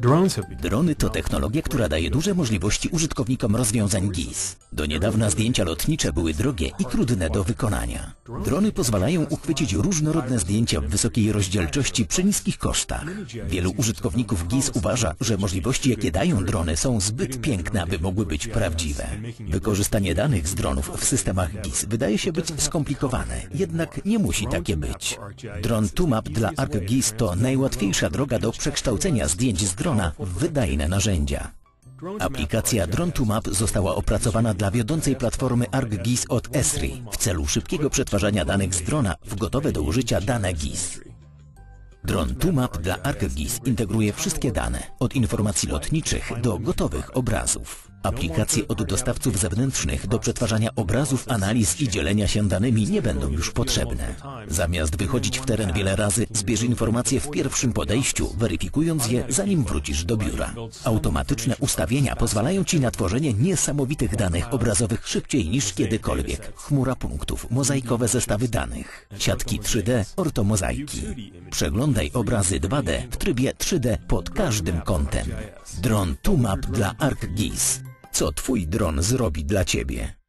Drony to technologia, która daje duże możliwości użytkownikom rozwiązań GIS. Do niedawna zdjęcia lotnicze były drogie i trudne do wykonania. Drony pozwalają uchwycić różnorodne zdjęcia w wysokiej rozdzielczości przy niskich kosztach. Wielu użytkowników GIS uważa, że możliwości, jakie dają drony, są zbyt piękne, aby mogły być prawdziwe. Wykorzystanie danych z dronów w systemach GIS wydaje się być skomplikowane, jednak nie musi takie być. Dron TwoMap dla ArcGIS to najłatwiejsza droga do przekształcenia zdjęć z drona w wydajne narzędzia. Aplikacja Drone TwoMap została opracowana dla wiodącej platformy ArcGIS od Esri w celu szybkiego przetwarzania danych z drona w gotowe do użycia dane GIS. Drone TwoMap dla ArcGIS integruje wszystkie dane, od informacji lotniczych do gotowych obrazów. Aplikacje od dostawców zewnętrznych do przetwarzania obrazów, analiz i dzielenia się danymi nie będą już potrzebne. Zamiast wychodzić w teren wiele razy, zbierz informacje w pierwszym podejściu, weryfikując je, zanim wrócisz do biura. Automatyczne ustawienia pozwalają Ci na tworzenie niesamowitych danych obrazowych szybciej niż kiedykolwiek. Chmura punktów, mozaikowe zestawy danych, siatki 3D, ortomozaiki. Przeglądaj obrazy 2D w trybie 3D pod każdym kątem. Drone TwoMap dla ArcGIS. Co Twój dron zrobi dla Ciebie?